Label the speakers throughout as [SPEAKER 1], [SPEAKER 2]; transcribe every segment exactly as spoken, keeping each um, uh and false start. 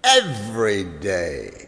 [SPEAKER 1] every day.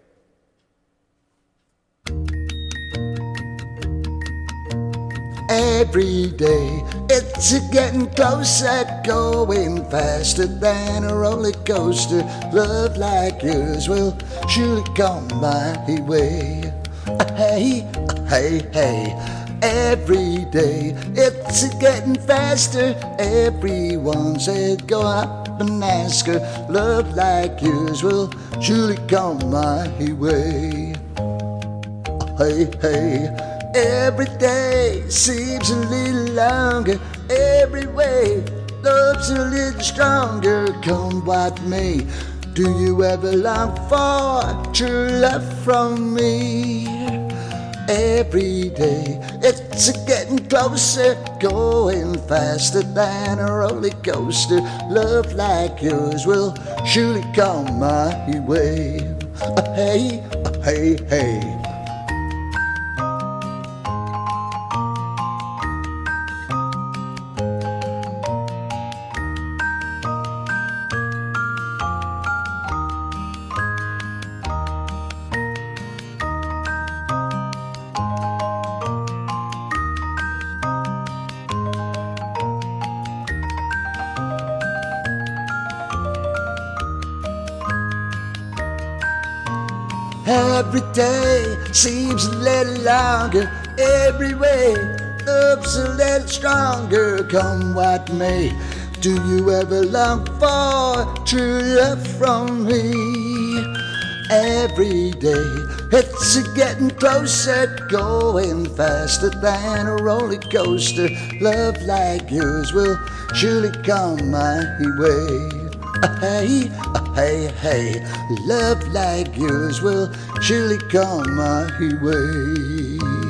[SPEAKER 1] Every day, it's a getting closer, going faster than a roller coaster. Love like yours will surely come my way. Hey, hey, hey. Every day, it's a getting faster. Everyone said go up and ask her. Love like yours will surely come my way. Hey, hey. Every day seems a little longer. Every way love's a little stronger. Come what may, do you ever long for true love from me? Every day it's a getting closer, going faster than a roller coaster. Love like yours will surely come my way. Hey, hey, hey. Every day seems a little longer. Every way love's a little stronger. Come what may, do you ever long for true love from me? Every day it's a getting closer, going faster than a roller coaster. Love like yours will surely come my way. Hey, hey, hey. Love like yours will surely come my way.